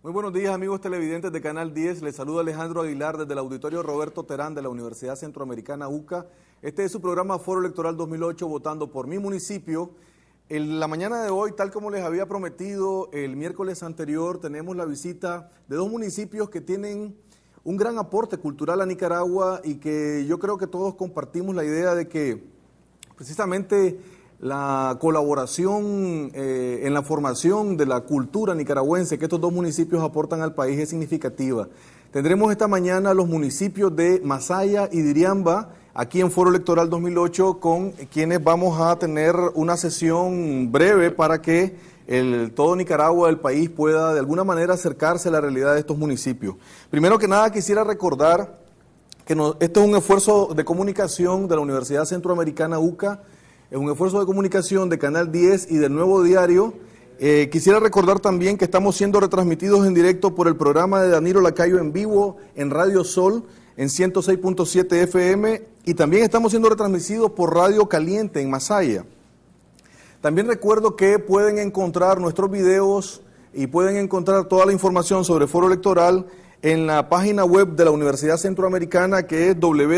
Muy buenos días, amigos televidentes de Canal 10. Les saluda Alejandro Aguilar desde el Auditorio Roberto Terán de la Universidad Centroamericana UCA. Este es su programa Foro Electoral 2008, votando por mi municipio. En la mañana de hoy, tal como les había prometido el miércoles anterior, tenemos la visita de dos municipios que tienen un gran aporte cultural a Nicaragua y que yo creo que todos compartimos la idea de que precisamente la colaboración en la formación de la cultura nicaragüense que estos dos municipios aportan al país es significativa. Tendremos esta mañana los municipios de Masaya y Diriamba aquí en Foro Electoral 2008, con quienes vamos a tener una sesión breve para que todo Nicaragua, el país, pueda de alguna manera acercarse a la realidad de estos municipios. Primero que nada quisiera recordar que esto es un esfuerzo de comunicación de la Universidad Centroamericana UCA, es un esfuerzo de comunicación de Canal 10 y del Nuevo Diario. Quisiera recordar también que estamos siendo retransmitidos en directo por el programa de Danilo Lacayo en vivo en Radio Sol en 106.7 FM y también estamos siendo retransmitidos por Radio Caliente en Masaya. También recuerdo que pueden encontrar nuestros videos y pueden encontrar toda la información sobre Foro Electoral en la página web de la Universidad Centroamericana, que es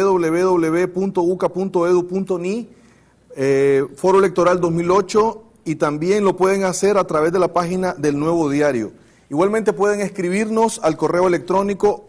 www.uca.edu.ni. Foro Electoral 2008, y también lo pueden hacer a través de la página del Nuevo Diario. Igualmente pueden escribirnos al correo electrónico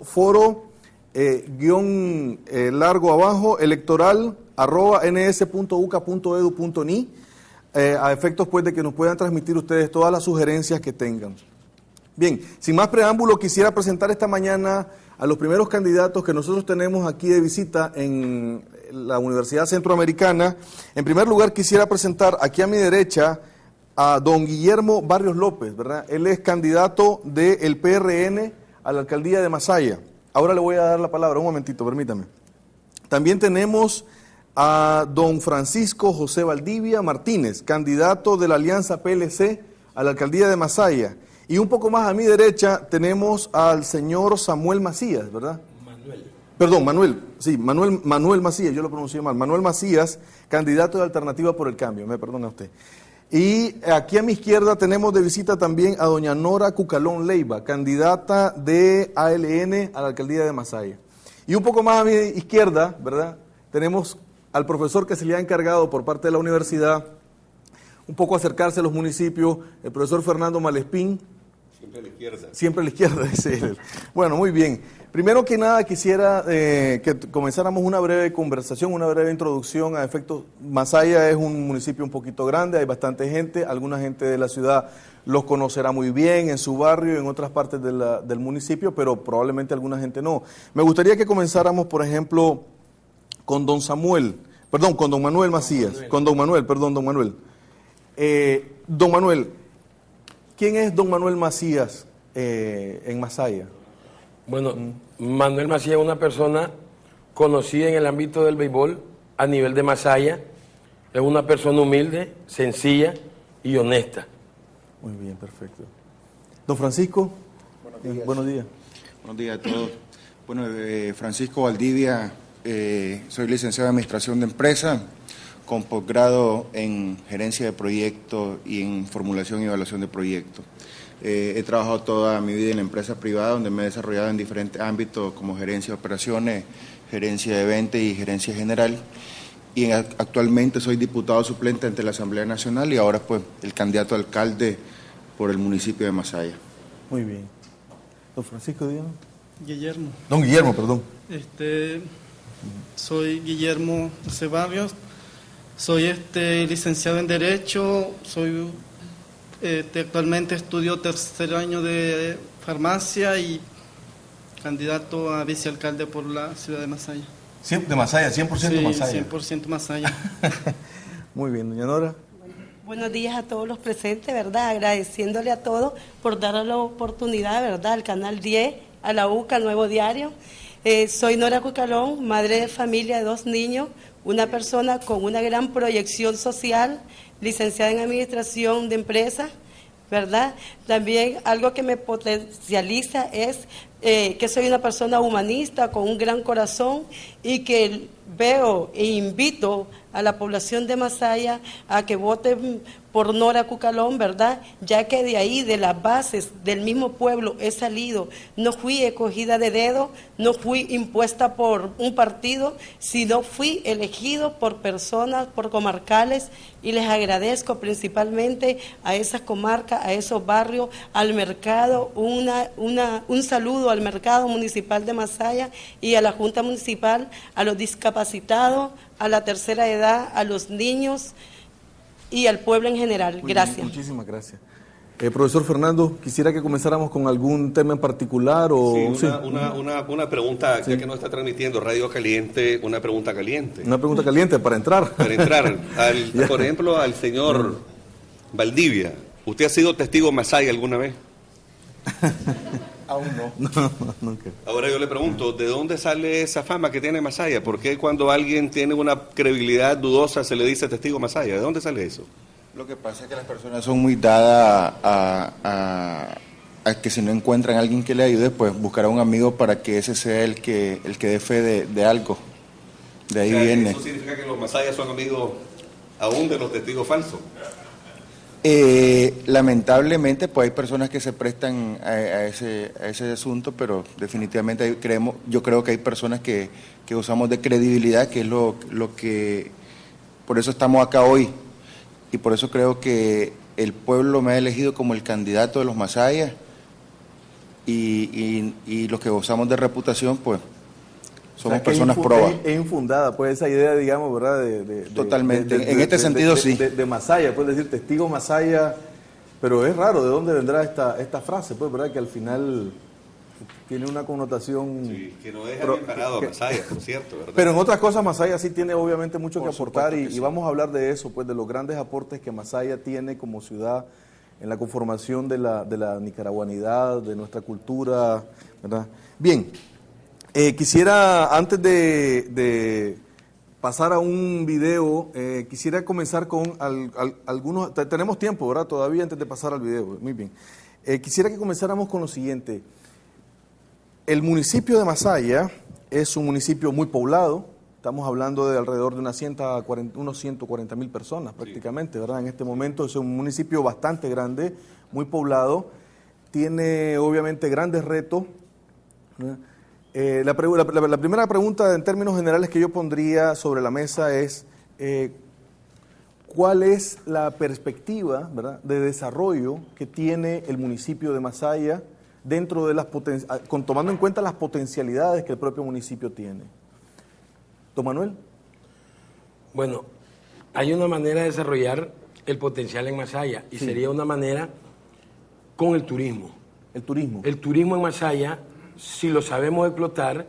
electoral@ns.uca.edu.ni, a efectos pues de que nos puedan transmitir ustedes todas las sugerencias que tengan. Bien, sin más preámbulo, quisiera presentar esta mañana a los primeros candidatos que nosotros tenemos aquí de visita en la Universidad Centroamericana. En primer lugar, quisiera presentar aquí a mi derecha a don Guillermo Barrios López, ¿verdad? Él es candidato del PRN a la alcaldía de Masaya. Ahora le voy a dar la palabra, un momentito, permítame. También tenemos a don Francisco José Valdivia Martínez, candidato de la Alianza PLC a la alcaldía de Masaya. Y un poco más a mi derecha tenemos al señor Samuel Macías, ¿verdad? Manuel Macías, yo lo pronuncié mal. Manuel Macías, candidato de Alternativa por el Cambio, me perdona usted. Y aquí a mi izquierda tenemos de visita también a doña Nora Cucalón Leiva, candidata de ALN a la alcaldía de Masaya. Y un poco más a mi izquierda, ¿verdad? Tenemos al profesor que se le ha encargado por parte de la universidad un poco acercarse a los municipios, el profesor Fernando Malespín. Siempre a la izquierda. Siempre a la izquierda, dice él. Bueno, muy bien. Primero que nada quisiera que comenzáramos una breve conversación, una breve introducción a efectos. Masaya es un municipio un poquito grande, hay bastante gente, alguna gente de la ciudad los conocerá muy bien en su barrio, en otras partes del municipio, pero probablemente alguna gente no. Me gustaría que comenzáramos, por ejemplo, con don Manuel Macías, don Manuel. Don Manuel, ¿quién es don Manuel Macías en Masaya? Bueno, Manuel Macías es una persona conocida en el ámbito del béisbol a nivel de Masaya. Es una persona humilde, sencilla y honesta. Muy bien, perfecto. Don Francisco. Buenos días. Buenos días a todos. Bueno, Francisco Valdivia, soy licenciado en Administración de Empresas, con posgrado en Gerencia de Proyectos y en Formulación y Evaluación de Proyectos. He trabajado toda mi vida en la empresa privada, donde me he desarrollado en diferentes ámbitos como gerencia de operaciones, gerencia de ventas y gerencia general. Y actualmente soy diputado suplente ante la Asamblea Nacional y ahora pues el candidato a alcalde por el municipio de Masaya. Muy bien. Don Francisco, dígame. Guillermo. Don Guillermo, perdón. Soy Guillermo José Barrios, soy licenciado en Derecho, actualmente estudio tercer año de farmacia y candidato a vicealcalde por la ciudad de Masaya. De Masaya, 100% Masaya. Sí, 100% Masaya. Muy bien, doña Nora. Buenos días a todos los presentes, ¿verdad? Agradeciéndole a todos por dar la oportunidad, ¿verdad? Al Canal 10, a la UCA, al Nuevo Diario. Soy Nora Cucalón, madre de familia de 2 niños, una persona con una gran proyección social, licenciada en Administración de Empresas, ¿verdad? También algo que me potencializa es que soy una persona humanista con un gran corazón y que veo e invito a la población de Masaya a que voten por Nora Cucalón, ¿verdad? Ya que de ahí, de las bases del mismo pueblo he salido, no fui escogida de dedo, no fui impuesta por un partido, sino fui elegido por personas, por comarcales, y les agradezco principalmente a esas comarcas, a esos barrios, al mercado, un saludo al mercado municipal de Masaya y a la Junta Municipal, a los discapacitados, a la tercera edad, a los niños y al pueblo en general. Muy gracias. Bien, muchísimas gracias. Profesor Fernando, quisiera que comenzáramos con algún tema en particular o... Sí, una pregunta, ya que nos está transmitiendo Radio Caliente, una pregunta caliente. Una pregunta caliente para entrar. Para entrar, por ejemplo, al señor Valdivia. ¿Usted ha sido testigo masaya alguna vez? Aún no. No, nunca. Ahora yo le pregunto, ¿de dónde sale esa fama que tiene Masaya? ¿Por qué cuando alguien tiene una credibilidad dudosa se le dice testigo Masaya? ¿De dónde sale eso? Lo que pasa es que las personas son muy dadas a que si no encuentran a alguien que le ayude, pues buscar a un amigo para que ese sea el que dé fe de algo. De ahí viene. ¿Eso significa que los masayas son amigos aún de los testigos falsos? Lamentablemente, pues hay personas que se prestan a ese asunto, pero definitivamente yo creo que hay personas que usamos de credibilidad, que es lo que, por eso estamos acá hoy, y por eso creo que el pueblo me ha elegido como el candidato de los masayas, y los que gozamos de reputación, pues somos personas probas. Es infundada, pues, esa idea, digamos, ¿verdad? Totalmente, en este sentido sí. De Masaya, puedes decir testigo Masaya, pero es raro de dónde vendrá esta frase, pues, ¿verdad? Que al final tiene una connotación... Sí, que no deja bien parado a Masaya, por cierto, ¿verdad? Pero en otras cosas Masaya sí tiene obviamente mucho que aportar y sí. Vamos a hablar de eso, pues, de los grandes aportes que Masaya tiene como ciudad en la conformación de la nicaragüanidad, de nuestra cultura, ¿verdad? Bien. Quisiera, antes de pasar a un video, quisiera comenzar con algunos... Tenemos tiempo, ¿verdad? Todavía antes de pasar al video. Muy bien. Quisiera que comenzáramos con lo siguiente. El municipio de Masaya es un municipio muy poblado. Estamos hablando de alrededor de unos 140,000 personas prácticamente, ¿verdad? En este momento es un municipio bastante grande, muy poblado. Tiene obviamente grandes retos, ¿verdad? La primera pregunta en términos generales que yo pondría sobre la mesa es ¿cuál es la perspectiva, ¿verdad?, de desarrollo que tiene el municipio de Masaya dentro de tomando en cuenta las potencialidades que el propio municipio tiene? ¿Don Manuel? Bueno, hay una manera de desarrollar el potencial en Masaya y sería una manera con el turismo. El turismo. El turismo en Masaya, si lo sabemos explotar,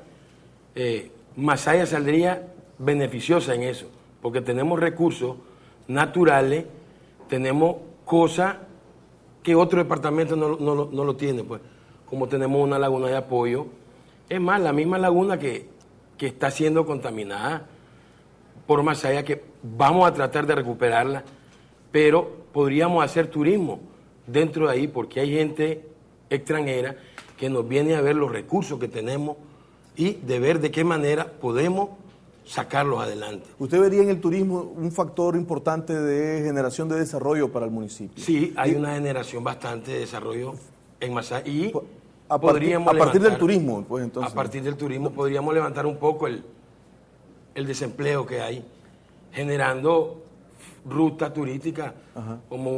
Masaya saldría beneficiosa en eso, porque tenemos recursos naturales, tenemos cosas que otro departamento no lo tiene, pues, como tenemos una laguna de apoyo. Es más, la misma laguna que está siendo contaminada por Masaya, que vamos a tratar de recuperarla, pero podríamos hacer turismo dentro de ahí, porque hay gente extranjera que nos viene a ver los recursos que tenemos y de ver de qué manera podemos sacarlos adelante. ¿Usted vería en el turismo un factor importante de generación de desarrollo para el municipio? Sí, hay una generación bastante de desarrollo en Masaya y a partir del turismo, pues entonces. A partir del turismo podríamos levantar un poco el desempleo que hay, generando ruta turística. Ajá. Como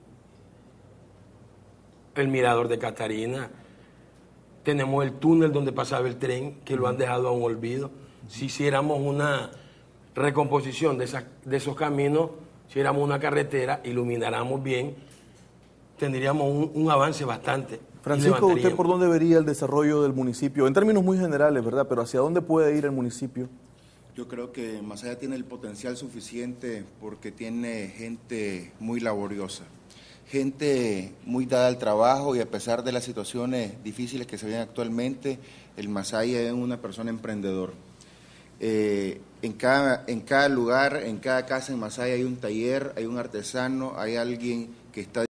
el mirador de Catarina. Tenemos el túnel donde pasaba el tren, que lo han dejado a un olvido. Si hiciéramos una recomposición de esos caminos, si hiciéramos una carretera, ilumináramos bien, tendríamos un avance bastante. Francisco, ¿usted por dónde vería el desarrollo del municipio? En términos muy generales, ¿verdad? Pero ¿hacia dónde puede ir el municipio? Yo creo que Masaya tiene el potencial suficiente porque tiene gente muy laboriosa, gente muy dada al trabajo, y a pesar de las situaciones difíciles que se ven actualmente, el Masaya es una persona emprendedor. En cada lugar, en cada casa en Masaya hay un taller, hay un artesano, hay alguien que está